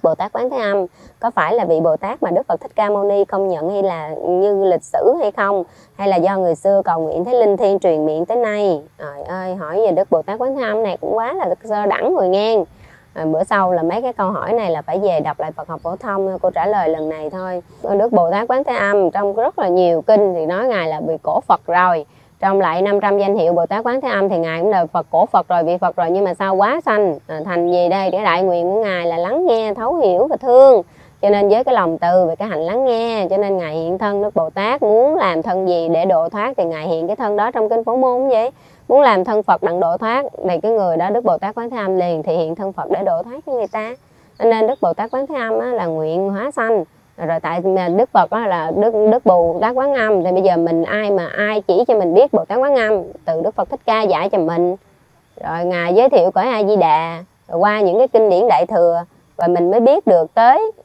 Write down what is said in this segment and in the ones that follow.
Bồ Tát Quán Thế Âm có phải là vị Bồ Tát mà Đức Phật Thích Ca Mâu Ni công nhận hay là như lịch sử hay không, hay là do người xưa cầu nguyện thấy linh thiêng truyền miệng tới nay. Trời ơi, hỏi về Đức Bồ Tát Quán Thế Âm này cũng quá là sơ đẳng rồi nghe. Bữa sau là mấy cái câu hỏi này là phải về đọc lại Phật học phổ thông, cô trả lời lần này thôi. Đức Bồ Tát Quán Thế Âm trong rất là nhiều kinh thì nói Ngài là vị cổ Phật rồi. Trong lại 500 danh hiệu Bồ Tát Quán Thế Âm thì Ngài cũng là Phật, cổ Phật rồi, vị Phật rồi, nhưng mà sao quá sanh thành gì đây? Cái đại nguyện của Ngài là lắng nghe, thấu hiểu và thương. Cho nên với cái lòng từ về cái hạnh lắng nghe, cho nên Ngài hiện thân. Đức Bồ Tát muốn làm thân gì để độ thoát thì Ngài hiện cái thân đó trong kinh Phổ Môn cũng vậy. Muốn làm thân Phật đặng độ thoát thì cái người đó Đức Bồ Tát Quán Thế Âm liền thì hiện thân Phật để độ thoát cho người ta. Cho nên Đức Bồ Tát Quán Thế Âm là nguyện hóa sanh. Rồi tại Đức Phật đó là Đức Bồ Tát Quán Âm, thì bây giờ mình ai chỉ cho mình biết Bồ Tát Quán Âm? Từ Đức Phật Thích Ca dạy cho mình, rồi Ngài giới thiệu cõi A Di Đà, rồi qua những cái kinh điển Đại Thừa, rồi mình mới biết được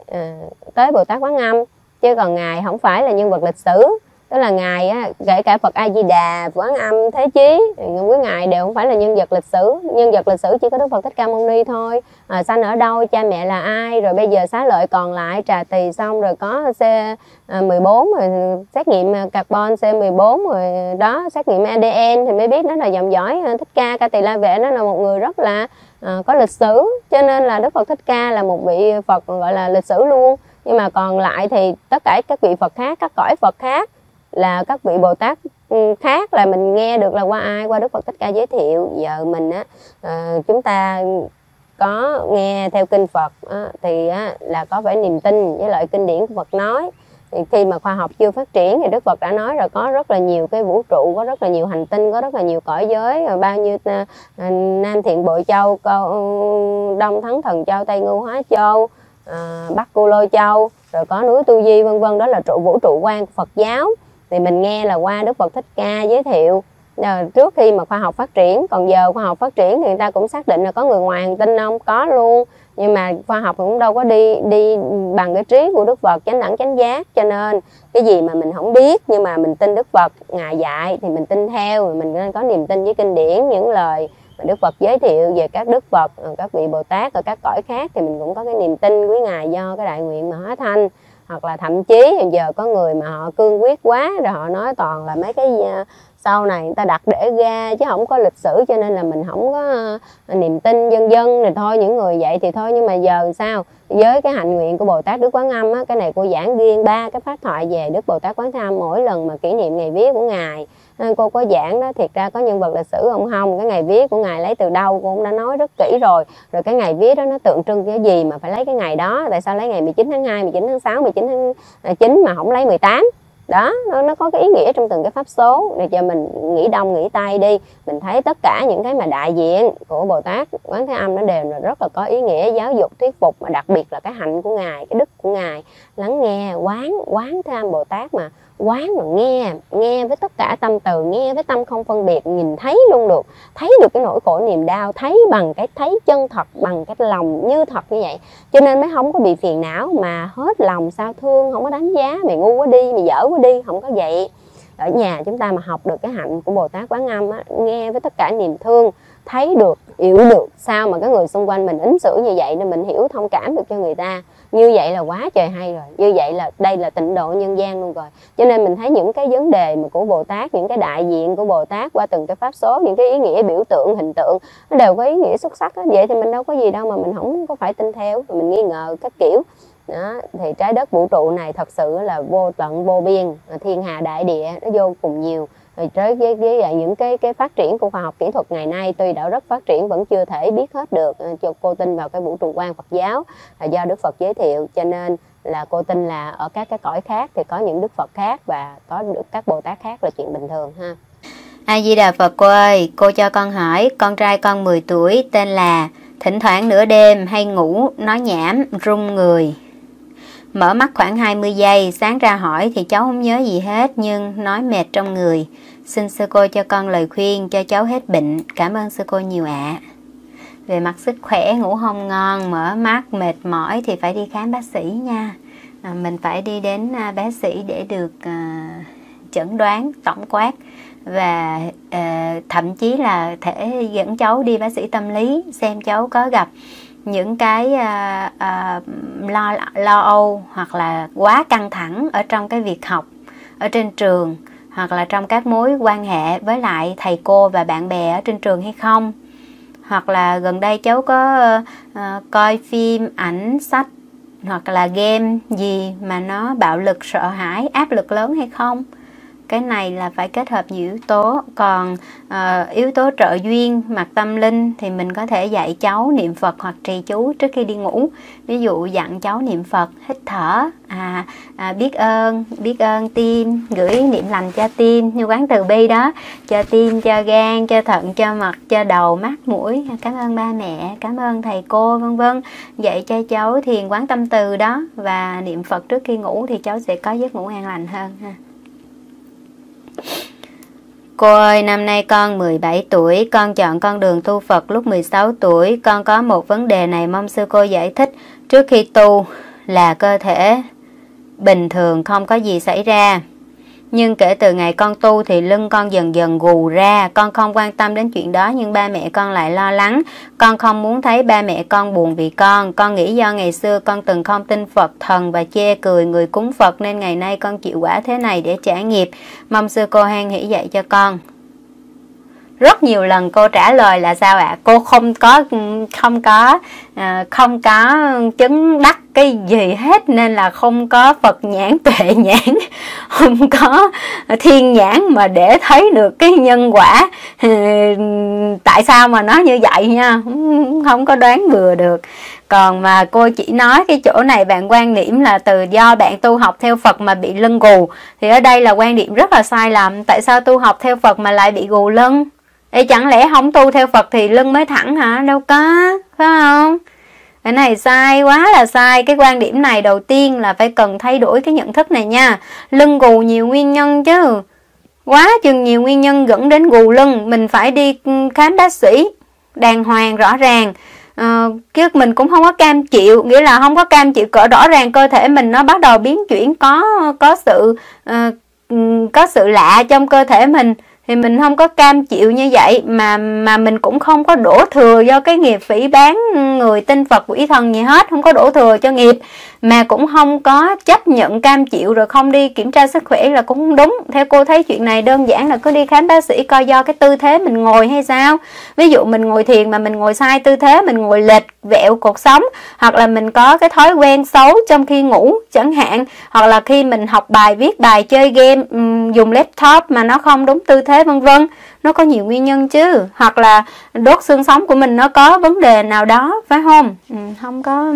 tới Bồ Tát Quán Âm. Chứ còn Ngài không phải là nhân vật lịch sử. Tức là Ngài kể cả Phật A Di Đà, Quán Âm, Thế Chí, quý Ngài đều không phải là nhân vật lịch sử. Nhân vật lịch sử chỉ có Đức Phật Thích Ca Mâu Ni thôi. Sanh ở đâu, cha mẹ là ai, rồi bây giờ xá lợi còn lại trà tỳ xong rồi có C14 rồi xét nghiệm carbon C14 rồi đó, xét nghiệm ADN thì mới biết nó là dòng dõi Thích Ca. Ca Tỳ La Vệ nó là một người rất là có lịch sử, cho nên là Đức Phật Thích Ca là một vị Phật gọi là lịch sử luôn. Nhưng mà còn lại thì tất cả các vị Phật khác, các cõi Phật khác, là các vị Bồ Tát khác là mình nghe được là qua ai? Qua Đức Phật Thích Ca giới thiệu. Giờ mình chúng ta có nghe theo kinh Phật thì là có phải niềm tin với lại kinh điển của Phật nói. Thì khi mà khoa học chưa phát triển thì Đức Phật đã nói rồi, có rất là nhiều cái vũ trụ, có rất là nhiều hành tinh, có rất là nhiều cõi giới, rồi bao nhiêu Nam Thiện Bội Châu, Đông Thắng Thần Châu, Tây Ngưu Hóa Châu, Bắc Cô Lô Châu, rồi có núi Tu Di vân vân. Đó là vũ trụ quan của Phật giáo. Thì mình nghe là qua Đức Phật Thích Ca giới thiệu trước khi mà khoa học phát triển. Còn giờ khoa học phát triển thì người ta cũng xác định là có người ngoài hành tinh không? Có luôn. Nhưng mà khoa học cũng đâu có đi bằng cái trí của Đức Phật chánh đẳng chánh giác. Cho nên cái gì mà mình không biết nhưng mà mình tin Đức Phật Ngài dạy thì mình tin theo. Mình nên có niềm tin với kinh điển, những lời mà Đức Phật giới thiệu về các Đức Phật, các vị Bồ Tát ở các cõi khác, thì mình cũng có cái niềm tin với Ngài do cái đại nguyện mà hóa thanh. Hoặc là thậm chí hiện giờ có người mà họ cương quyết quá rồi họ nói toàn là mấy cái sau này người ta đặt để ra chứ không có lịch sử, cho nên là mình không có niềm tin dân rồi thôi. Những người vậy thì thôi. Nhưng mà giờ sao? Với cái hạnh nguyện của Bồ Tát Đức Quán Âm cái này cô giảng riêng 3 cái pháp thoại về Đức Bồ Tát Quán Thế Âm mỗi lần mà kỷ niệm ngày viết của Ngài. Nên cô có giảng đó, thiệt ra có nhân vật lịch sử không, cái ngày viết của Ngài lấy từ đâu cô cũng đã nói rất kỹ rồi. Rồi cái ngày viết đó nó tượng trưng cái gì mà phải lấy cái ngày đó? Tại sao lấy ngày 19 tháng 2, 19 tháng 6, 19 tháng 9 mà không lấy 18? Đó, nó có cái ý nghĩa trong từng cái pháp số. Để cho mình nghĩ đông nghĩ tây đi, mình thấy tất cả những cái mà đại diện của Bồ Tát Quán Thế Âm nó đều là rất là có ý nghĩa giáo dục thuyết phục, mà đặc biệt là cái hạnh của Ngài, cái đức của Ngài lắng nghe, quán Thế Âm Bồ Tát mà quán mà nghe với tất cả tâm từ, nghe với tâm không phân biệt, nhìn thấy luôn được, thấy được cái nỗi khổ niềm đau, thấy bằng cái thấy chân thật, bằng cái lòng như thật như vậy. Cho nên mới không có bị phiền não mà hết lòng sao thương, không có đánh giá mày ngu quá đi, mày dở quá đi, không có vậy. Ở nhà chúng ta mà học được cái hạnh của Bồ Tát Quán Âm nghe với tất cả niềm thương, thấy được, hiểu được sao mà cái người xung quanh mình ứng xử như vậy, nên mình hiểu thông cảm được cho người ta. Như vậy là quá trời hay rồi. Như vậy là đây là tịnh độ nhân gian luôn rồi. Cho nên mình thấy những cái vấn đề mà của Bồ Tát, những cái đại diện của Bồ Tát qua từng cái pháp số, những cái ý nghĩa biểu tượng, hình tượng, nó đều có ý nghĩa xuất sắc đó. Vậy thì mình đâu có gì đâu mà mình không có phải tin theo, mình nghi ngờ các kiểu. Đó, thì trái đất vũ trụ này thật sự là vô tận vô biên, thiên hà đại địa nó vô cùng nhiều. Rồi với những cái phát triển của khoa học kỹ thuật ngày nay tuy đã rất phát triển vẫn chưa thể biết hết được. Cho cô tin vào cái vũ trụ quan Phật giáo là do Đức Phật giới thiệu, cho nên là cô tin là ở các cái cõi khác thì có những Đức Phật khác và có được các Bồ Tát khác là chuyện bình thường ha. A Di Đà Phật. Cô ơi, cô cho con hỏi, con trai con 10 tuổi tên là, thỉnh thoảng nửa đêm hay ngủ nói nhảm run người, mở mắt khoảng 20 giây, sáng ra hỏi thì cháu không nhớ gì hết nhưng nói mệt trong người. Xin sư cô cho con lời khuyên cho cháu hết bệnh. Cảm ơn sư cô nhiều ạ. Về mặt sức khỏe, ngủ không ngon, mở mắt, mệt mỏi thì phải đi khám bác sĩ nha. Mình phải đi đến bác sĩ để được chẩn đoán tổng quát. Và thậm chí là thể dẫn cháu đi bác sĩ tâm lý xem cháu có gặp những cái lo âu hoặc là quá căng thẳng ở trong cái việc học ở trên trường, hoặc là trong các mối quan hệ với lại thầy cô và bạn bè ở trên trường hay không. Hoặc là gần đây cháu có coi phim, ảnh, sách hoặc là game gì mà nó bạo lực, sợ hãi, áp lực lớn hay không. Cái này là phải kết hợp nhiều yếu tố. Còn yếu tố trợ duyên mặt tâm linh thì mình có thể dạy cháu niệm Phật hoặc trì chú trước khi đi ngủ. Ví dụ dặn cháu niệm Phật, hít thở, biết ơn tim, gửi niệm lành cho tim như quán từ bi đó, cho tim, cho gan, cho thận, cho mật, cho đầu, mắt, mũi. Cảm ơn ba mẹ, cảm ơn thầy cô, vân vân. Dạy cho cháu thiền quán tâm từ đó và niệm Phật trước khi ngủ thì cháu sẽ có giấc ngủ an lành hơn ha. Cô ơi, năm nay con 17 tuổi, con chọn con đường tu Phật lúc 16 tuổi. Con có một vấn đề này mong sư cô giải thích. Trước khi tu là cơ thể bình thường, không có gì xảy ra. Nhưng kể từ ngày con tu thì lưng con dần dần gù ra. Con không quan tâm đến chuyện đó nhưng ba mẹ con lại lo lắng. Con không muốn thấy ba mẹ con buồn vì con. Con nghĩ do ngày xưa con từng không tin Phật thần và chê cười người cúng Phật nên ngày nay con chịu quả thế này để trả nghiệp. Mong sư cô hoan hỷ dạy cho con. Rất nhiều lần cô trả lời là sao ạ? Cô không có chứng đắc cái gì hết nên là không có Phật nhãn, tuệ nhãn, không có thiên nhãn mà để thấy được cái nhân quả. Tại sao mà nói như vậy nha, không có đoán bừa được. Còn mà cô chỉ nói cái chỗ này bạn quan niệm là từ do bạn tu học theo Phật mà bị lưng gù, thì ở đây là quan điểm rất là sai lầm. Tại sao tu học theo Phật mà lại bị gù lưng? Ê, chẳng lẽ không tu theo Phật thì lưng mới thẳng hả? Đâu có, phải không? Cái này sai, quá là sai. Cái quan điểm này đầu tiên là phải cần thay đổi cái nhận thức này nha. Lưng gù nhiều nguyên nhân chứ, quá chừng nhiều nguyên nhân dẫn đến gù lưng. Mình phải đi khám bác sĩ đàng hoàng rõ ràng. Chứ mình cũng không có cam chịu, nghĩa là không có cam chịu cỡ rõ ràng cơ thể mình nó bắt đầu biến chuyển, có sự lạ trong cơ thể mình thì mình không có cam chịu như vậy, mà mình cũng không có đổ thừa do cái nghiệp phỉ báng người tin Phật quỷ thần gì hết, không có đổ thừa cho nghiệp, mà cũng không có chấp nhận cam chịu rồi không đi kiểm tra sức khỏe là cũng không đúng. Theo cô thấy chuyện này đơn giản là cứ đi khám bác sĩ coi do cái tư thế mình ngồi hay sao. Ví dụ mình ngồi thiền mà mình ngồi sai tư thế, mình ngồi lệch vẹo cột sống, hoặc là mình có cái thói quen xấu trong khi ngủ chẳng hạn, hoặc là khi mình học bài, viết bài, chơi game, dùng laptop mà nó không đúng tư thế, vân vân. Nó có nhiều nguyên nhân chứ. Hoặc là đốt xương sống của mình nó có vấn đề nào đó, phải không? Không có.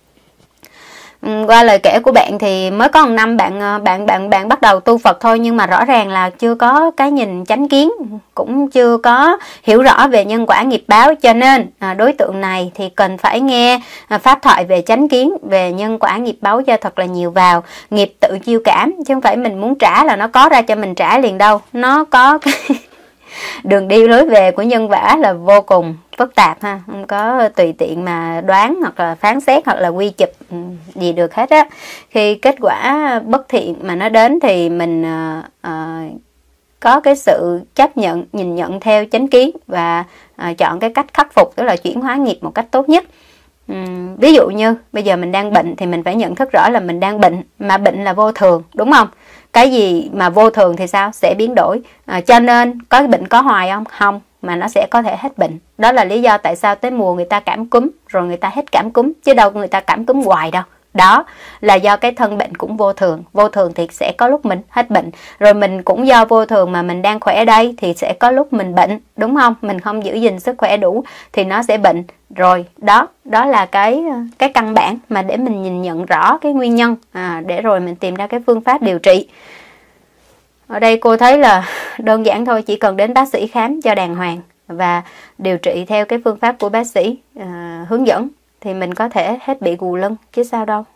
Qua lời kể của bạn thì mới có 1 năm bạn bắt đầu tu Phật thôi, nhưng mà rõ ràng là chưa có cái nhìn chánh kiến, cũng chưa có hiểu rõ về nhân quả nghiệp báo, cho nên đối tượng này thì cần phải nghe pháp thoại về chánh kiến, về nhân quả nghiệp báo cho thật là nhiều vào. Nghiệp tự chiêu cảm, chứ không phải mình muốn trả là nó có ra cho mình trả liền đâu. Nó có cái đường đi lối về của nhân quả là vô cùng phức tạp ha, không có tùy tiện mà đoán hoặc là phán xét hoặc là quy chụp gì được hết á. Khi kết quả bất thiện mà nó đến thì mình có cái sự chấp nhận, nhìn nhận theo chánh kiến và chọn cái cách khắc phục, tức là chuyển hóa nghiệp một cách tốt nhất. Ví dụ như bây giờ mình đang bệnh thì mình phải nhận thức rõ là mình đang bệnh, mà bệnh là vô thường, đúng không? Cái gì mà vô thường thì sao? Sẽ biến đổi. Cho nên có bệnh có hoài không? Không, mà nó sẽ có thể hết bệnh. Đó là lý do tại sao tới mùa người ta cảm cúm rồi người ta hết cảm cúm, chứ đâu người ta cảm cúm hoài đâu. Đó là do cái thân bệnh cũng vô thường. Vô thường thì sẽ có lúc mình hết bệnh. Rồi mình cũng do vô thường mà mình đang khỏe đây thì sẽ có lúc mình bệnh, đúng không? Mình không giữ gìn sức khỏe đủ thì nó sẽ bệnh. Rồi đó là cái căn bản mà để mình nhìn nhận rõ cái nguyên nhân, để rồi mình tìm ra cái phương pháp điều trị. Ở đây cô thấy là đơn giản thôi, chỉ cần đến bác sĩ khám cho đàng hoàng và điều trị theo cái phương pháp của bác sĩ hướng dẫn thì mình có thể hết bị gù lưng chứ sao đâu.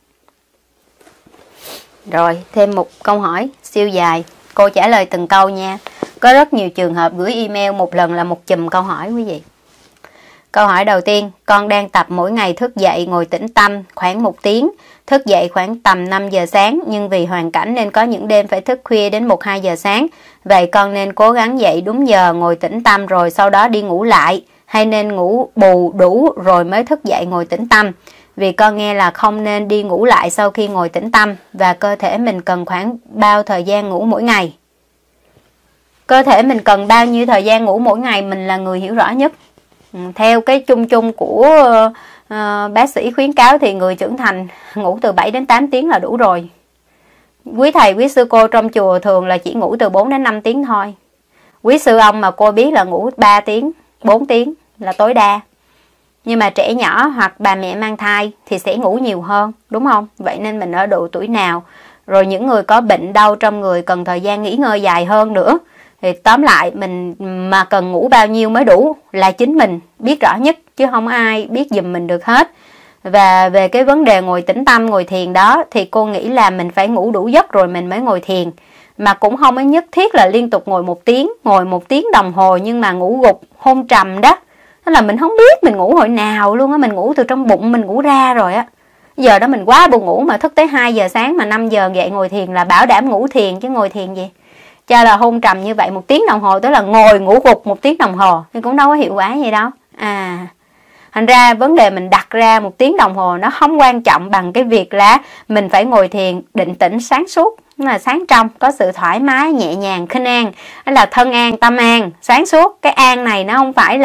Rồi thêm một câu hỏi siêu dài, cô trả lời từng câu nha. Có rất nhiều trường hợp gửi email một lần là một chùm câu hỏi quý vị. Câu hỏi đầu tiên, con đang tập mỗi ngày thức dậy ngồi tĩnh tâm khoảng 1 tiếng, thức dậy khoảng tầm 5 giờ sáng, nhưng vì hoàn cảnh nên có những đêm phải thức khuya đến 1-2 giờ sáng. Vậy con nên cố gắng dậy đúng giờ ngồi tĩnh tâm rồi sau đó đi ngủ lại, hay nên ngủ bù đủ rồi mới thức dậy ngồi tĩnh tâm? Vì con nghe là không nên đi ngủ lại sau khi ngồi tĩnh tâm, và cơ thể mình cần khoảng bao thời gian ngủ mỗi ngày? Cơ thể mình cần bao nhiêu thời gian ngủ mỗi ngày mình là người hiểu rõ nhất. Theo cái chung của bác sĩ khuyến cáo thì người trưởng thành ngủ từ 7 đến 8 tiếng là đủ rồi. Quý thầy, quý sư cô trong chùa thường là chỉ ngủ từ 4 đến 5 tiếng thôi. Quý sư ông mà cô biết là ngủ 3 tiếng, 4 tiếng là tối đa. Nhưng mà trẻ nhỏ hoặc bà mẹ mang thai thì sẽ ngủ nhiều hơn, đúng không? Vậy nên mình ở độ tuổi nào, rồi những người có bệnh đau trong người cần thời gian nghỉ ngơi dài hơn nữa. Thì tóm lại mình mà cần ngủ bao nhiêu mới đủ là chính mình biết rõ nhất, chứ không ai biết giùm mình được hết. Và về cái vấn đề ngồi tĩnh tâm, ngồi thiền đó thì cô nghĩ là mình phải ngủ đủ giấc rồi mình mới ngồi thiền. Mà cũng không có nhất thiết là liên tục ngồi 1 tiếng, ngồi 1 tiếng đồng hồ nhưng mà ngủ gục, hôn trầm đó. Đó là mình không biết mình ngủ hồi nào luôn á, mình ngủ từ trong bụng mình ngủ ra rồi á. Giờ đó mình quá buồn ngủ mà thức tới 2 giờ sáng mà 5 giờ dậy ngồi thiền là bảo đảm ngủ thiền chứ ngồi thiền gì. Cho là hôn trầm như vậy 1 tiếng đồng hồ, tức là ngồi ngủ gục 1 tiếng đồng hồ thì cũng đâu có hiệu quả gì đâu. Thành ra vấn đề mình đặt ra 1 tiếng đồng hồ nó không quan trọng bằng cái việc là mình phải ngồi thiền định tĩnh sáng suốt, là sáng trong, có sự thoải mái, nhẹ nhàng, khinh an, đó là thân an, tâm an, sáng suốt. Cái an này nó không phải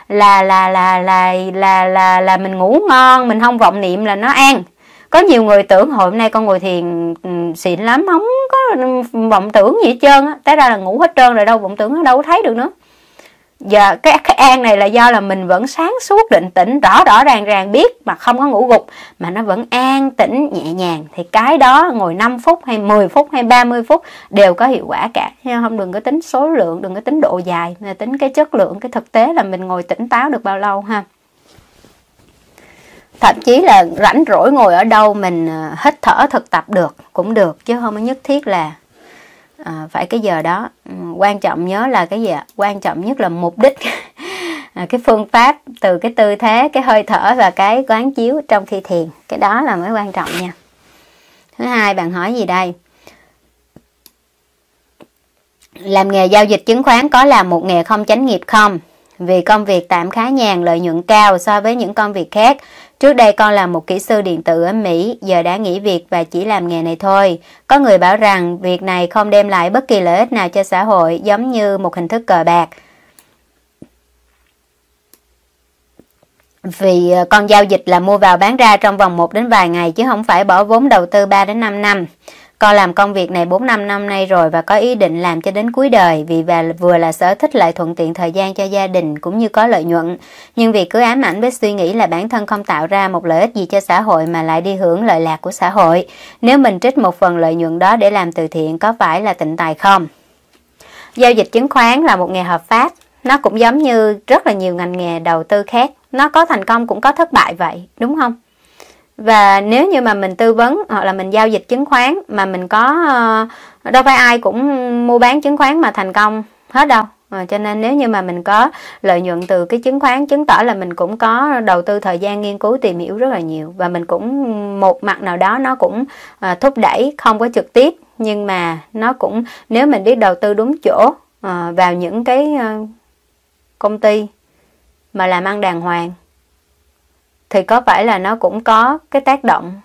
là mình ngủ ngon, mình không vọng niệm là nó an. Có nhiều người tưởng hôm nay con ngồi thiền xịn lắm, không có vọng tưởng gì hết trơn á, té ra là ngủ hết trơn rồi, đâu vọng tưởng ở đâu thấy được nữa. Giờ cái an này là do là mình vẫn sáng suốt định tĩnh, rõ ràng biết mà không có ngủ gục, mà nó vẫn an tĩnh nhẹ nhàng, thì cái đó ngồi 5 phút hay 10 phút hay 30 phút đều có hiệu quả cả. Không, đừng có tính số lượng, đừng có tính độ dài, mà tính cái chất lượng, cái thực tế là mình ngồi tỉnh táo được bao lâu ha. Thậm chí là rảnh rỗi ngồi ở đâu mình hít thở thực tập được cũng được, chứ không nhất thiết là phải cái giờ đó. Quan trọng nhớ là cái gì ạ? Quan trọng nhất là mục đích, cái phương pháp, từ cái tư thế, cái hơi thở và cái quán chiếu trong khi thiền. Cái đó là mới quan trọng nha. Thứ hai, bạn hỏi gì đây? Làm nghề giao dịch chứng khoán có là một nghề không chánh nghiệp không? Vì công việc tạm khá nhàn, lợi nhuận cao so với những công việc khác. Trước đây con là một kỹ sư điện tử ở Mỹ, giờ đã nghỉ việc và chỉ làm nghề này thôi. Có người bảo rằng việc này không đem lại bất kỳ lợi ích nào cho xã hội, giống như một hình thức cờ bạc. Vì con giao dịch là mua vào bán ra trong vòng 1 đến vài ngày, chứ không phải bỏ vốn đầu tư 3 đến 5 năm. Con làm công việc này 4-5 năm nay rồi và có ý định làm cho đến cuối đời, vì vừa là sở thích lại thuận tiện thời gian cho gia đình cũng như có lợi nhuận. Nhưng vì cứ ám ảnh với suy nghĩ là bản thân không tạo ra một lợi ích gì cho xã hội mà lại đi hưởng lợi lạc của xã hội, nếu mình trích một phần lợi nhuận đó để làm từ thiện có phải là tịnh tài không? Giao dịch chứng khoán là một nghề hợp pháp, nó cũng giống như rất là nhiều ngành nghề đầu tư khác, nó có thành công cũng có thất bại vậy, đúng không? Và nếu như mà mình tư vấn hoặc là mình giao dịch chứng khoán mà mình có, đâu phải ai cũng mua bán chứng khoán mà thành công hết đâu. Cho nên nếu như mà mình có lợi nhuận từ cái chứng khoán, chứng tỏ là mình cũng có đầu tư thời gian nghiên cứu tìm hiểu rất là nhiều, và mình cũng một mặt nào đó nó cũng thúc đẩy, không có trực tiếp, nhưng mà nó cũng, nếu mình biết đầu tư đúng chỗ vào những cái công ty mà làm ăn đàng hoàng, thì có phải là nó cũng có cái tác động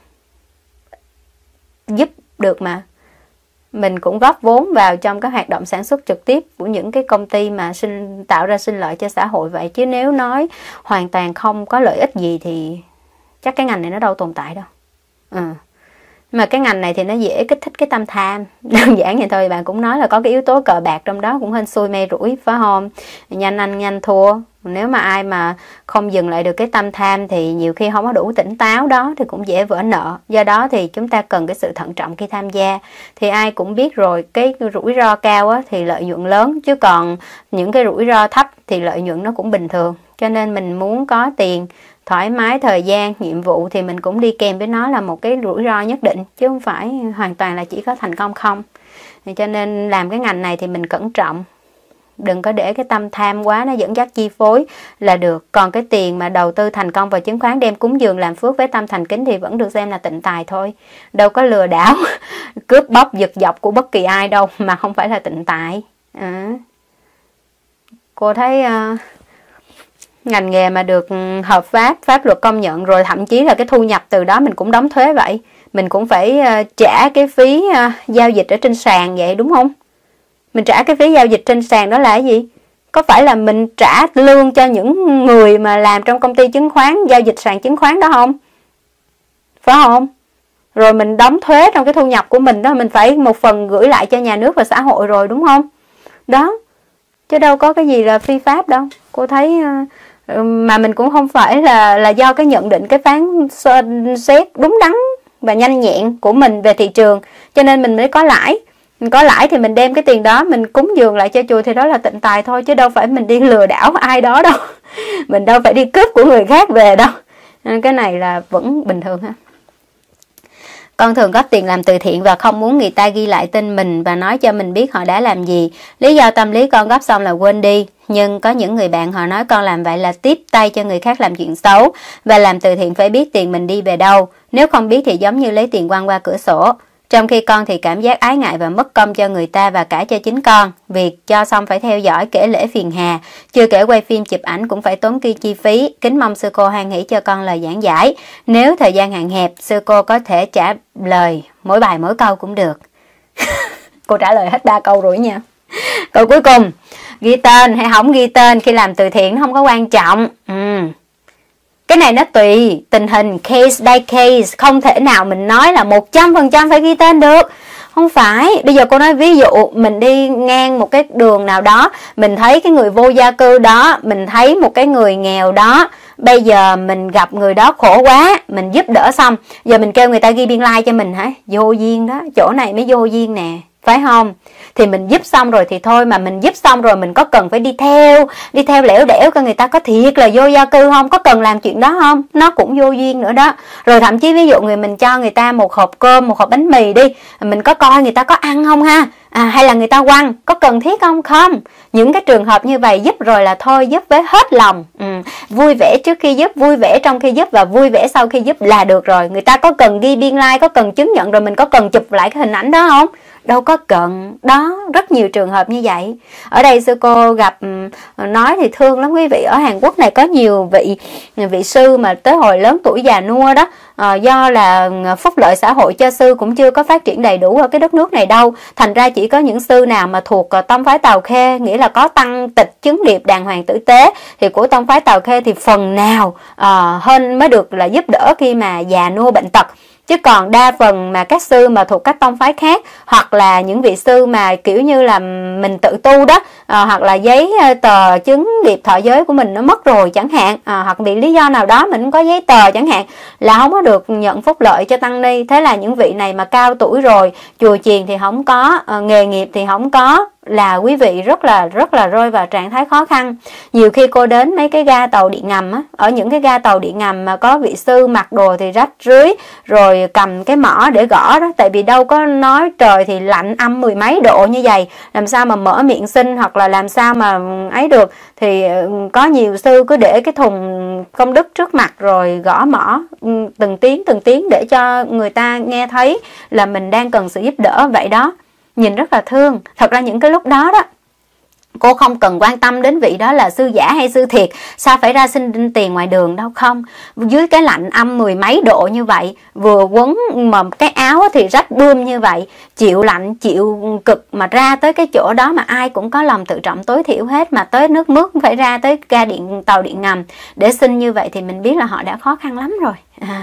giúp được mà. Mình cũng góp vốn vào trong cái hoạt động sản xuất trực tiếp của những cái công ty mà tạo ra sinh lợi cho xã hội vậy. Chứ nếu nói hoàn toàn không có lợi ích gì thì chắc cái ngành này nó đâu tồn tại đâu. Mà cái ngành này thì nó dễ kích thích cái tâm tham. Đơn giản vậy thôi, bạn cũng nói là có cái yếu tố cờ bạc trong đó, cũng hên xui may rủi, phải không? Nhanh ăn nhanh thua. Nếu mà ai mà không dừng lại được cái tâm tham thì nhiều khi không có đủ tỉnh táo đó thì cũng dễ vỡ nợ. Do đó thì chúng ta cần cái sự thận trọng khi tham gia. Thì ai cũng biết rồi, cái rủi ro cao á, thì lợi nhuận lớn, chứ còn những cái rủi ro thấp thì lợi nhuận nó cũng bình thường. Cho nên mình muốn có tiền thoải mái, thời gian, nhiệm vụ thì mình cũng đi kèm với nó là một cái rủi ro nhất định, chứ không phải hoàn toàn là chỉ có thành công không. Cho nên làm cái ngành này thì mình cẩn trọng, đừng có để cái tâm tham quá nó dẫn dắt chi phối là được. Còn cái tiền mà đầu tư thành công vào chứng khoán đem cúng dường làm phước với tâm thành kính thì vẫn được xem là tịnh tài thôi. Đâu có lừa đảo, cướp bóc, giật dọc của bất kỳ ai đâu mà không phải là tịnh tài. Cô thấy ngành nghề mà được hợp pháp, pháp luật công nhận, rồi thậm chí là cái thu nhập từ đó mình cũng đóng thuế vậy. Mình cũng phải trả cái phí giao dịch ở trên sàn vậy, đúng không? Mình trả cái phí giao dịch trên sàn đó là cái gì? Có phải là mình trả lương cho những người mà làm trong công ty chứng khoán, giao dịch sàn chứng khoán đó không? Phải không? Rồi mình đóng thuế trong cái thu nhập của mình đó, mình phải một phần gửi lại cho nhà nước và xã hội rồi, đúng không? Đó, chứ đâu có cái gì là phi pháp đâu. Cô thấy mà mình cũng không phải là do cái nhận định, cái phán xét đúng đắn và nhanh nhẹn của mình về thị trường cho nên mình mới có lãi. Mình có lãi thì mình đem cái tiền đó mình cúng dường lại cho chùa thì đó là tịnh tài thôi, chứ đâu phải mình đi lừa đảo ai đó đâu. Mình đâu phải đi cướp của người khác về đâu. Nên cái này là vẫn bình thường ha. Con thường góp tiền làm từ thiện và không muốn người ta ghi lại tên mình và nói cho mình biết họ đã làm gì. Lý do tâm lý con góp xong là quên đi. Nhưng có những người bạn họ nói con làm vậy là tiếp tay cho người khác làm chuyện xấu. Và làm từ thiện phải biết tiền mình đi về đâu. Nếu không biết thì giống như lấy tiền quăng qua cửa sổ. Trong khi con thì cảm giác ái ngại và mất công cho người ta và cả cho chính con. Việc cho xong phải theo dõi kể lễ phiền hà. Chưa kể quay phim chụp ảnh cũng phải tốn chi phí. Kính mong sư cô hoan hỷ cho con lời giảng giải. Nếu thời gian hạn hẹp, sư cô có thể trả lời mỗi bài mỗi câu cũng được. Cô trả lời hết 3 câu rồi nha. Câu cuối cùng, ghi tên hay không ghi tên khi làm từ thiện nó không có quan trọng. Cái này nó tùy tình hình, case by case. Không thể nào mình nói là 100% phải ghi tên được. Không phải. Bây giờ cô nói ví dụ mình đi ngang một cái đường nào đó, mình thấy cái người vô gia cư đó, mình thấy một cái người nghèo đó, bây giờ mình gặp người đó khổ quá, mình giúp đỡ xong, giờ mình kêu người ta ghi biên lai cho mình hả? Vô duyên đó, chỗ này mới vô duyên nè, phải không? Thì mình giúp xong rồi thì thôi, mà mình giúp xong rồi mình có cần phải đi theo lẻo đẻo coi người ta có thiệt là vô gia cư không, có cần làm chuyện đó không? Nó cũng vô duyên nữa đó. Rồi thậm chí ví dụ mình cho người ta một hộp cơm, một hộp bánh mì đi, mình có coi người ta có ăn không ha? Hay là người ta quăng, có cần thiết không? Không. Những cái trường hợp như vậy giúp rồi là thôi, giúp với hết lòng. Vui vẻ trước khi giúp, vui vẻ trong khi giúp và vui vẻ sau khi giúp là được rồi. Người ta có cần ghi biên lai, có cần chứng nhận rồi mình có cần chụp lại cái hình ảnh đó không? Đâu có cần. Đó, rất nhiều trường hợp như vậy. Ở đây sư cô gặp nói thì thương lắm quý vị. Ở Hàn Quốc này có nhiều vị sư mà tới hồi lớn tuổi già nua đó, do là phúc lợi xã hội cho sư cũng chưa có phát triển đầy đủ ở cái đất nước này đâu. Thành ra chỉ có những sư nào mà thuộc tông phái Tào Khê, nghĩa là có tăng tịch chứng điệp đàng hoàng tử tế, thì của tông phái Tào Khê thì phần nào hơn mới được là giúp đỡ khi mà già nua bệnh tật. Chứ còn đa phần mà các sư mà thuộc các tông phái khác, hoặc là những vị sư mà kiểu như là mình tự tu đó, hoặc là giấy tờ chứng điệp thọ giới của mình nó mất rồi chẳng hạn, hoặc vì lý do nào đó mình không có giấy tờ chẳng hạn, là không có được nhận phúc lợi cho tăng ni. Thế là những vị này mà cao tuổi rồi, chùa chiền thì không có, nghề nghiệp thì không có, là quý vị rất là rơi vào trạng thái khó khăn. Nhiều khi cô đến mấy cái ga tàu điện ngầm á, ở những cái ga tàu điện ngầm mà có vị sư mặc đồ thì rách rưới, rồi cầm cái mõ để gõ đó, tại vì đâu có nói trời thì lạnh âm 10 mấy độ như vậy, làm sao mà mở miệng xin, hoặc là làm sao mà ấy được. Thì có nhiều sư cứ để cái thùng công đức trước mặt rồi gõ mõ từng tiếng để cho người ta nghe thấy là mình đang cần sự giúp đỡ vậy đó. Nhìn rất là thương. Thật ra những cái lúc đó đó, cô không cần quan tâm đến vị đó là sư giả hay sư thiệt, sao phải ra xin tiền ngoài đường đâu. Không, dưới cái lạnh âm 10 mấy độ như vậy, vừa quấn mà cái áo thì rách bươm như vậy, chịu lạnh chịu cực mà ra tới cái chỗ đó, mà ai cũng có lòng tự trọng tối thiểu hết, mà tới nước mướt phải ra tới ga tàu điện ngầm để xin như vậy thì mình biết là họ đã khó khăn lắm rồi.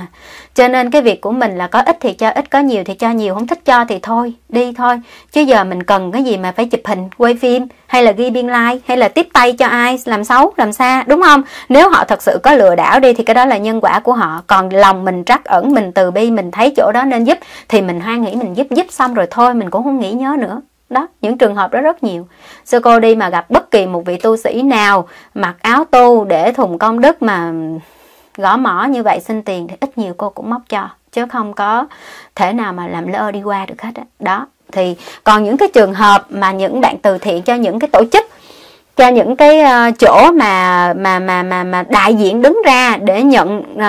Cho nên cái việc của mình là có ít thì cho ít, có nhiều thì cho nhiều, không thích cho thì thôi, đi thôi. Chứ giờ mình cần cái gì mà phải chụp hình, quay phim, hay là ghi biên lai, hay là tiếp tay cho ai làm xấu, làm xa, đúng không? Nếu họ thật sự có lừa đảo đi thì cái đó là nhân quả của họ. Còn lòng mình trắc ẩn, mình từ bi, mình thấy chỗ đó nên giúp thì mình hoan hỷ mình giúp xong rồi thôi, mình cũng không nghĩ nhớ nữa. Đó, những trường hợp đó rất nhiều. Sư cô đi mà gặp bất kỳ một vị tu sĩ nào mặc áo tu để thùng công đức mà gõ mõ như vậy xin tiền thì ít nhiều cô cũng móc cho, chứ không có thể nào mà làm lơ đi qua được hết đó. Đó. Thì còn những cái trường hợp mà những bạn từ thiện cho những cái tổ chức, cho những cái chỗ mà đại diện đứng ra để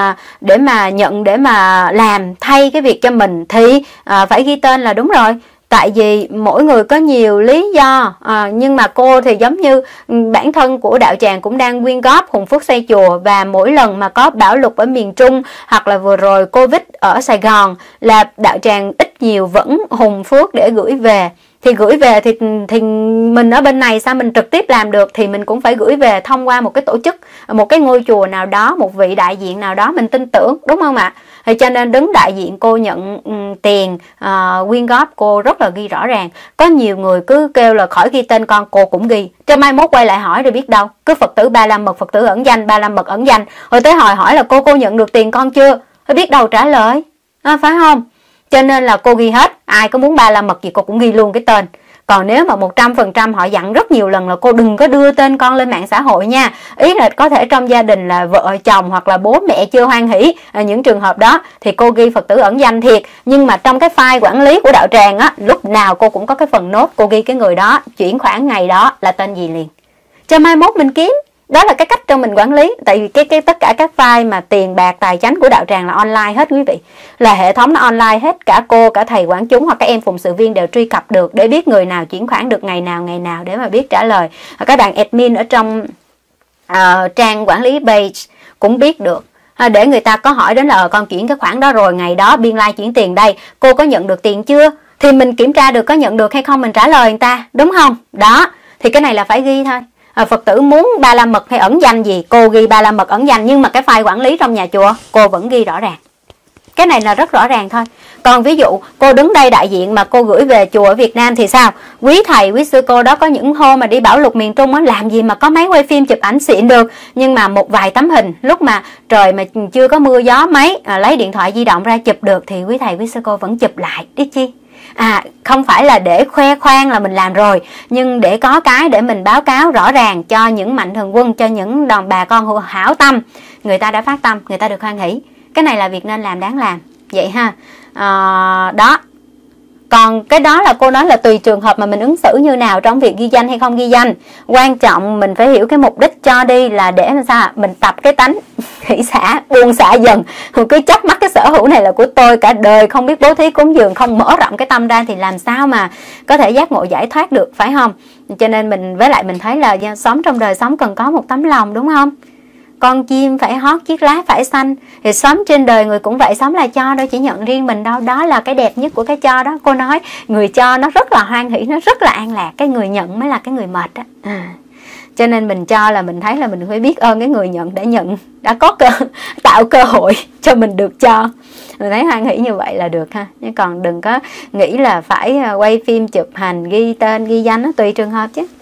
nhận để mà làm thay cái việc cho mình thì phải ghi tên là đúng rồi. tại vì mỗi người có nhiều lý do. Nhưng mà cô thì giống như bản thân của đạo tràng cũng đang quyên góp hùng phúc xây chùa, và mỗi lần mà có bão lụt ở miền Trung hoặc là vừa rồi Covid ở Sài Gòn là đạo tràng ít nhiều vẫn hùng phước để gửi về. Thì gửi về thì mình ở bên này sao mình trực tiếp làm được, thì mình cũng phải gửi về thông qua một cái tổ chức, một cái ngôi chùa nào đó, một vị đại diện nào đó mình tin tưởng, đúng không ạ? Thì cho nên đứng đại diện cô nhận tiền quyên góp, cô rất là ghi rõ ràng. Có nhiều người cứ kêu là khỏi ghi tên con, cô cũng ghi, cho mai mốt quay lại hỏi rồi biết đâu cứ Phật tử Ba La Mật, Phật tử ẩn danh, Ba La Mật ẩn danh, rồi tới hỏi là cô nhận được tiền con chưa, rồi biết đâu trả lời, phải không? Cho nên là cô ghi hết, ai có muốn Ba La Mật gì cô cũng ghi luôn cái tên. Còn nếu mà 100% họ dặn rất nhiều lần là cô đừng có đưa tên con lên mạng xã hội nha. Ý là có thể trong gia đình là vợ chồng hoặc là bố mẹ chưa hoan hỷ, những trường hợp đó thì cô ghi Phật tử ẩn danh thiệt. Nhưng mà trong cái file quản lý của đạo tràng á, lúc nào cô cũng có cái phần nốt, cô ghi cái người đó chuyển khoản ngày đó là tên gì liền, cho mai mốt mình kiếm. Đó là cái cách cho mình quản lý. Tại vì cái tất cả các file mà tiền bạc tài chánh của đạo tràng là online hết quý vị. Là hệ thống nó online hết, cả cô, cả thầy quản chúng hoặc các em phụng sự viên đều truy cập được để biết người nào chuyển khoản được ngày nào để mà biết trả lời. Các bạn admin ở trong trang quản lý page cũng biết được. Để người ta có hỏi đến là con chuyển cái khoản đó rồi, ngày đó biên lai chuyển tiền đây, cô có nhận được tiền chưa? Thì mình kiểm tra được có nhận được hay không, mình trả lời người ta, đúng không? Đó, thì cái này là phải ghi thôi. Phật tử muốn Ba La Mật hay ẩn danh gì, cô ghi Ba La Mật ẩn danh, nhưng mà cái file quản lý trong nhà chùa cô vẫn ghi rõ ràng. Cái này là rất rõ ràng thôi. Còn ví dụ cô đứng đây đại diện mà cô gửi về chùa ở Việt Nam thì sao? Quý thầy, quý sư cô đó có những hôm mà đi bão lụt miền Trung á, làm gì mà có máy quay phim chụp ảnh xịn được. Nhưng mà một vài tấm hình lúc mà trời mà chưa có mưa gió mấy, lấy điện thoại di động ra chụp được thì quý thầy, quý sư cô vẫn chụp lại, biết chi? Không phải là để khoe khoang là mình làm rồi, nhưng để có cái để mình báo cáo rõ ràng cho những mạnh thường quân, cho những bà con hảo tâm, người ta đã phát tâm, người ta được hoan hỷ. Cái này là việc nên làm, đáng làm vậy ha. Đó. Còn cái đó là cô nói là tùy trường hợp mà mình ứng xử như nào trong việc ghi danh hay không ghi danh. Quan trọng mình phải hiểu cái mục đích cho đi là để làm sao mình tập cái tánh hỷ xả, buông xả dần. Cứ chấp mắc cái sở hữu này là của tôi cả đời, không biết bố thí cúng dường, không mở rộng cái tâm ra thì làm sao mà có thể giác ngộ giải thoát được, phải không? Cho nên mình với lại mình thấy là sống trong đời sống cần có một tấm lòng, đúng không? Con chim phải hót, chiếc lá phải xanh. Thì sống trên đời người cũng vậy, sống là cho đâu chỉ nhận riêng mình đâu. Đó là cái đẹp nhất của cái cho đó. Cô nói người cho nó rất là hoan hỷ, nó rất là an lạc. Cái người nhận mới là cái người mệt đó. Cho nên mình cho là mình thấy là mình phải biết ơn cái người nhận, đã có tạo cơ hội cho mình được cho. Mình thấy hoan hỷ như vậy là được ha. Nhưng còn đừng có nghĩ là phải quay phim chụp hành, ghi tên, ghi danh, nó tùy trường hợp chứ.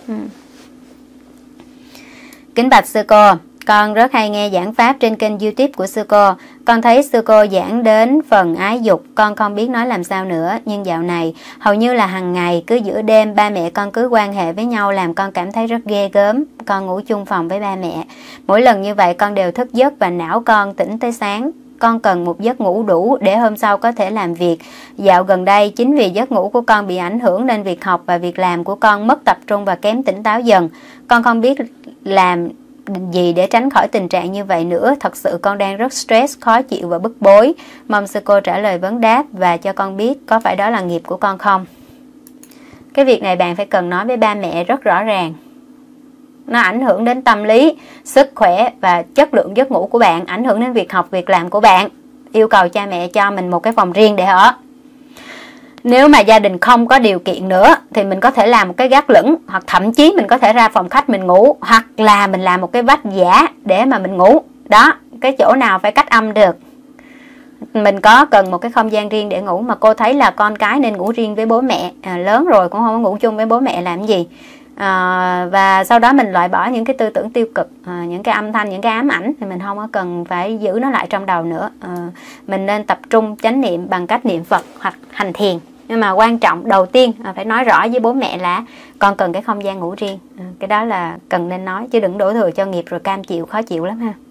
Kính bạch sư cô, con rất hay nghe giảng pháp trên kênh YouTube của sư cô. Con thấy sư cô giảng đến phần ái dục, con không biết nói làm sao nữa. Nhưng dạo này, hầu như là hàng ngày, cứ giữa đêm, ba mẹ con cứ quan hệ với nhau làm con cảm thấy rất ghê gớm. Con ngủ chung phòng với ba mẹ. Mỗi lần như vậy con đều thức giấc và não con tỉnh tới sáng. Con cần một giấc ngủ đủ để hôm sau có thể làm việc. Dạo gần đây, chính vì giấc ngủ của con bị ảnh hưởng nên việc học và việc làm của con mất tập trung và kém tỉnh táo dần. Con không biết làm gì để tránh khỏi tình trạng như vậy nữa. Thật sự con đang rất stress, khó chịu và bức bối. Mong sư cô trả lời vấn đáp và cho con biết có phải đó là nghiệp của con không. Cái việc này bạn phải cần nói với ba mẹ rất rõ ràng. Nó ảnh hưởng đến tâm lý, sức khỏe và chất lượng giấc ngủ của bạn, ảnh hưởng đến việc học, việc làm của bạn. Yêu cầu cha mẹ cho mình một cái phòng riêng để ở. Nếu mà gia đình không có điều kiện nữa thì mình có thể làm một cái gác lửng, hoặc thậm chí mình có thể ra phòng khách mình ngủ, hoặc là mình làm một cái vách giả để mà mình ngủ. Đó, cái chỗ nào phải cách âm được. Mình có cần một cái không gian riêng để ngủ, mà cô thấy là con cái nên ngủ riêng với bố mẹ. Lớn rồi cũng không có ngủ chung với bố mẹ làm gì. Và sau đó mình loại bỏ những cái tư tưởng tiêu cực, những cái âm thanh, những cái ám ảnh thì mình không có cần phải giữ nó lại trong đầu nữa. Mình nên tập trung chánh niệm bằng cách niệm Phật hoặc hành thiền. Nhưng mà quan trọng đầu tiên phải nói rõ với bố mẹ là con cần cái không gian ngủ riêng. Cái đó là cần nên nói, chứ đừng đổ thừa cho nghiệp rồi cam chịu, khó chịu lắm ha.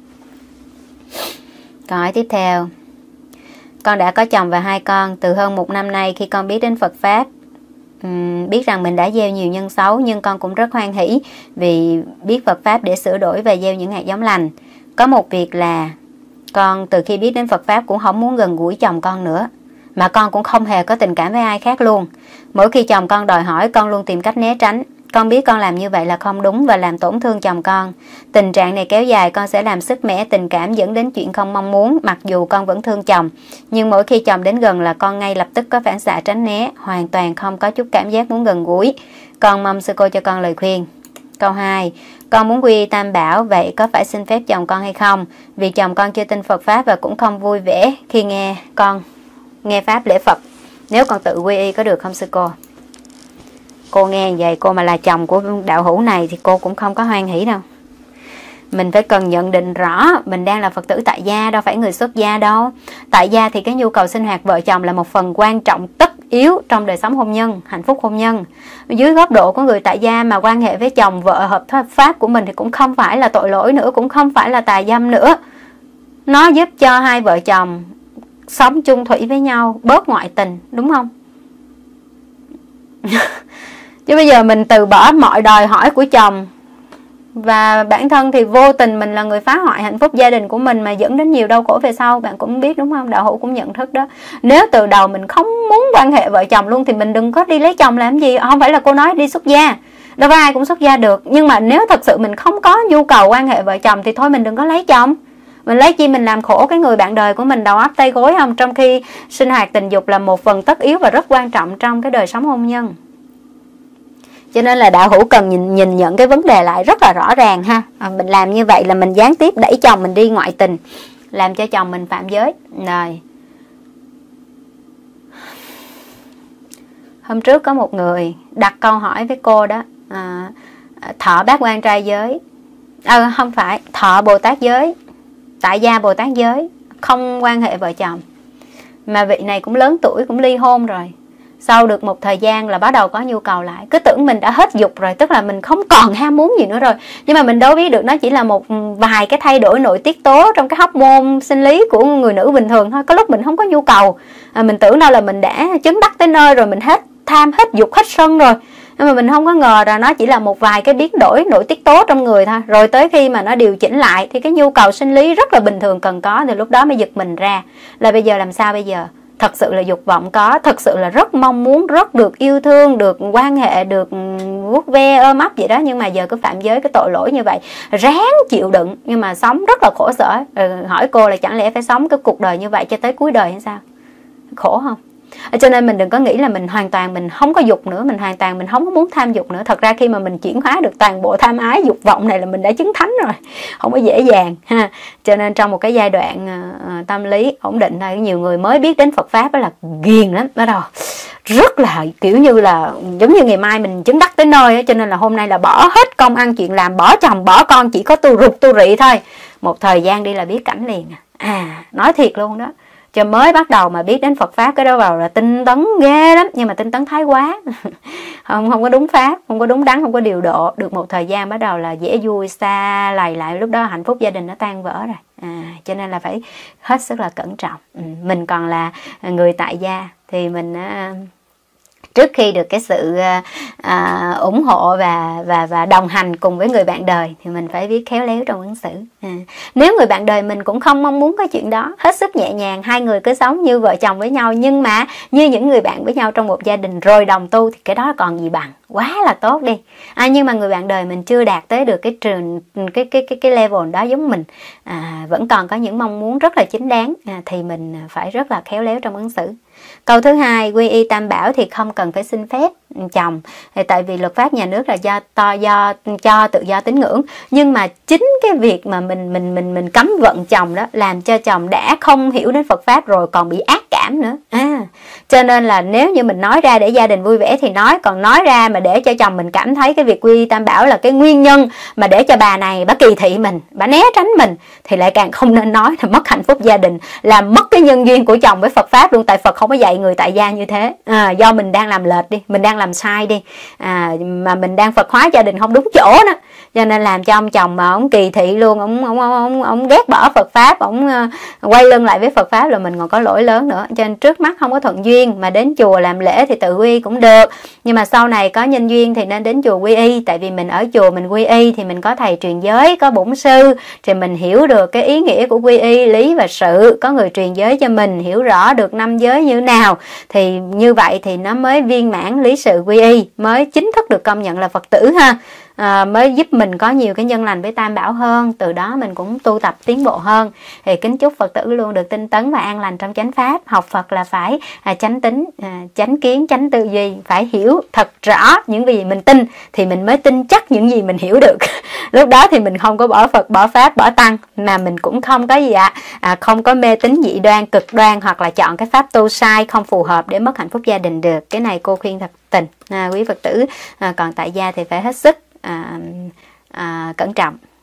Câu hỏi tiếp theo. Con đã có chồng và 2 con. Từ hơn 1 năm nay khi con biết đến Phật Pháp, biết rằng mình đã gieo nhiều nhân xấu, nhưng con cũng rất hoan hỷ vì biết Phật Pháp để sửa đổi và gieo những hạt giống lành. Có một việc là con từ khi biết đến Phật Pháp cũng không muốn gần gũi chồng con nữa. mà con cũng không hề có tình cảm với ai khác luôn. Mỗi khi chồng con đòi hỏi, con luôn tìm cách né tránh. Con biết con làm như vậy là không đúng và làm tổn thương chồng con. Tình trạng này kéo dài, con sẽ làm sứt mẻ tình cảm dẫn đến chuyện không mong muốn, mặc dù con vẫn thương chồng. Nhưng mỗi khi chồng đến gần là con ngay lập tức có phản xạ tránh né, hoàn toàn không có chút cảm giác muốn gần gũi. Con mong sư cô cho con lời khuyên. Câu 2. Con muốn quy y Tam Bảo, vậy có phải xin phép chồng con hay không? Vì chồng con chưa tin Phật Pháp và cũng không vui vẻ khi nghe Pháp lễ Phật. Nếu con tự quy y có được không sư cô? Cô nghe vậy, cô mà là chồng của đạo hữu này thì cô cũng không có hoan hỷ đâu. Mình phải cần nhận định rõ mình đang là Phật tử tại gia, đâu phải người xuất gia đâu. Tại gia thì cái nhu cầu sinh hoạt vợ chồng là một phần quan trọng tất yếu trong đời sống hôn nhân, hạnh phúc hôn nhân. Dưới góc độ của người tại gia mà quan hệ với chồng vợ hợp pháp của mình thì cũng không phải là tội lỗi nữa, cũng không phải là tà dâm nữa. Nó giúp cho hai vợ chồng sống chung thủy với nhau, bớt ngoại tình, đúng không? Chứ bây giờ mình từ bỏ mọi đòi hỏi của chồng và bản thân thì vô tình mình là người phá hoại hạnh phúc gia đình của mình mà dẫn đến nhiều đau khổ về sau, bạn cũng biết đúng không? Đạo hữu cũng nhận thức đó. Nếu từ đầu mình không muốn quan hệ vợ chồng luôn thì mình đừng có đi lấy chồng làm gì. Không phải là cô nói đi xuất gia, đâu phải ai cũng xuất gia được. Nhưng mà nếu thật sự mình không có nhu cầu quan hệ vợ chồng thì thôi mình đừng có lấy chồng. Mình lấy chi mình làm khổ cái người bạn đời của mình đầu óc tay gối không? Trong khi sinh hoạt tình dục là một phần tất yếu và rất quan trọng trong cái đời sống hôn nhân. Cho nên là đạo hữu cần nhìn nhận cái vấn đề lại rất là rõ ràng ha. Mình làm như vậy là mình gián tiếp đẩy chồng mình đi ngoại tình, làm cho chồng mình phạm giới. Rồi. Hôm trước có một người đặt câu hỏi với cô đó, thọ bát quan trai giới, không phải, thọ Bồ Tát giới, tại gia Bồ Tát giới, không quan hệ vợ chồng. Mà vị này cũng lớn tuổi, cũng ly hôn rồi. Sau được một thời gian là bắt đầu có nhu cầu lại. Cứ tưởng mình đã hết dục rồi, tức là mình không còn ham muốn gì nữa rồi. Nhưng mà mình đâu biết được nó chỉ là một vài cái thay đổi nội tiết tố trong cái hormone sinh lý của người nữ bình thường thôi. Có lúc mình không có nhu cầu, mình tưởng đâu là mình đã chứng đắc tới nơi rồi, mình hết tham, hết dục, hết sân rồi. Nhưng mà mình không có ngờ là nó chỉ là một vài cái biến đổi nội tiết tố trong người thôi. Rồi tới khi mà nó điều chỉnh lại thì cái nhu cầu sinh lý rất là bình thường cần có, thì lúc đó mới giật mình ra là bây giờ làm sao bây giờ. Thật sự là dục vọng có, thật sự là rất mong muốn, rất được yêu thương, được quan hệ, được vuốt ve ôm ấp vậy đó. Nhưng mà giờ cứ phạm giới cái tội lỗi như vậy, ráng chịu đựng nhưng mà sống rất là khổ sở. Hỏi cô là chẳng lẽ phải sống cái cuộc đời như vậy cho tới cuối đời hay sao? Khổ không? Cho nên mình đừng có nghĩ là mình hoàn toàn mình không có dục nữa, mình hoàn toàn mình không có muốn tham dục nữa. Thật ra khi mà mình chuyển hóa được toàn bộ tham ái dục vọng này là mình đã chứng thánh rồi, không có dễ dàng ha. Cho nên trong một cái giai đoạn tâm lý ổn định thôi, nhiều người mới biết đến Phật Pháp đó là ghiền lắm, bắt đầu rất là kiểu như là giống như ngày mai mình chứng đắc tới nơi ấy. Cho nên là hôm nay là bỏ hết công ăn chuyện làm, bỏ chồng bỏ con, chỉ có tu rụt tu rị thôi. Một thời gian đi là biết cảnh liền. Nói thiệt luôn đó. Cho mới bắt đầu mà biết đến Phật Pháp cái đó vào là tinh tấn ghê lắm. Nhưng mà tinh tấn thái quá. không có đúng Pháp, không có đúng đắn, không có điều độ. Được một thời gian bắt đầu là dễ vui xa lầy lại. Lúc đó hạnh phúc gia đình nó tan vỡ rồi. Cho nên là phải hết sức là cẩn trọng. Mình còn là người tại gia thì mình trước khi được cái sự ủng hộ và đồng hành cùng với người bạn đời thì mình phải biết khéo léo trong ứng xử. Nếu người bạn đời mình cũng không mong muốn cái chuyện đó, hết sức nhẹ nhàng, hai người cứ sống như vợ chồng với nhau, nhưng mà như những người bạn với nhau trong một gia đình rồi đồng tu thì cái đó còn gì bằng, quá là tốt đi. Nhưng mà người bạn đời mình chưa đạt tới được cái trường cái level đó giống mình, vẫn còn có những mong muốn rất là chính đáng, thì mình phải rất là khéo léo trong ứng xử. Câu thứ hai, quy y Tam Bảo thì không cần phải xin phép chồng, thì tại vì luật pháp nhà nước là cho tự do tín ngưỡng. Nhưng mà chính cái việc mà mình cấm vận chồng đó làm cho chồng đã không hiểu đến Phật Pháp rồi còn bị ác cảm nữa. Cho nên là nếu như mình nói ra để gia đình vui vẻ thì nói, còn nói ra mà để cho chồng mình cảm thấy cái việc quy y Tam Bảo là cái nguyên nhân mà để cho bà này bà kỳ thị mình, bà né tránh mình, thì lại càng không nên nói, là mất hạnh phúc gia đình, làm mất cái nhân duyên của chồng với Phật Pháp luôn. Tại Phật không có dạy người tại gia như thế, do mình đang làm lệch đi, mình đang làm sai đi, mà mình đang Phật hóa gia đình không đúng chỗ đó. cho nên làm cho ông chồng mà ông kỳ thị luôn, ông ghét bỏ Phật pháp, ông quay lưng lại với Phật pháp là mình còn có lỗi lớn nữa. Cho nên trước mắt không có thuận duyên, mà đến chùa làm lễ thì tự quy y cũng được, nhưng mà sau này có nhân duyên thì nên đến chùa quy y. Tại vì mình ở chùa mình quy y thì mình có thầy truyền giới, có bổn sư, thì mình hiểu được cái ý nghĩa của quy y, lý và sự, có người truyền giới cho mình, hiểu rõ được 5 giới như nào, thì như vậy thì nó mới viên mãn lý sự quy y, mới chính thức được công nhận là Phật tử ha. Mới giúp mình có nhiều cái nhân lành với Tam Bảo hơn, từ đó mình cũng tu tập tiến bộ hơn. Thì kính chúc Phật tử luôn được tinh tấn và an lành trong chánh pháp. Học Phật là phải chánh tính, chánh kiến, chánh tư duy, phải hiểu thật rõ những gì mình tin thì mình mới tin chắc những gì mình hiểu được. Lúc đó thì mình không có bỏ Phật, bỏ pháp, bỏ tăng, mà mình cũng không có gì không có mê tín dị đoan, cực đoan, hoặc là chọn cái pháp tu sai không phù hợp để mất hạnh phúc gia đình được. Cái này cô khuyên thật tình quý Phật tử còn tại gia thì phải hết sức cẩn trọng.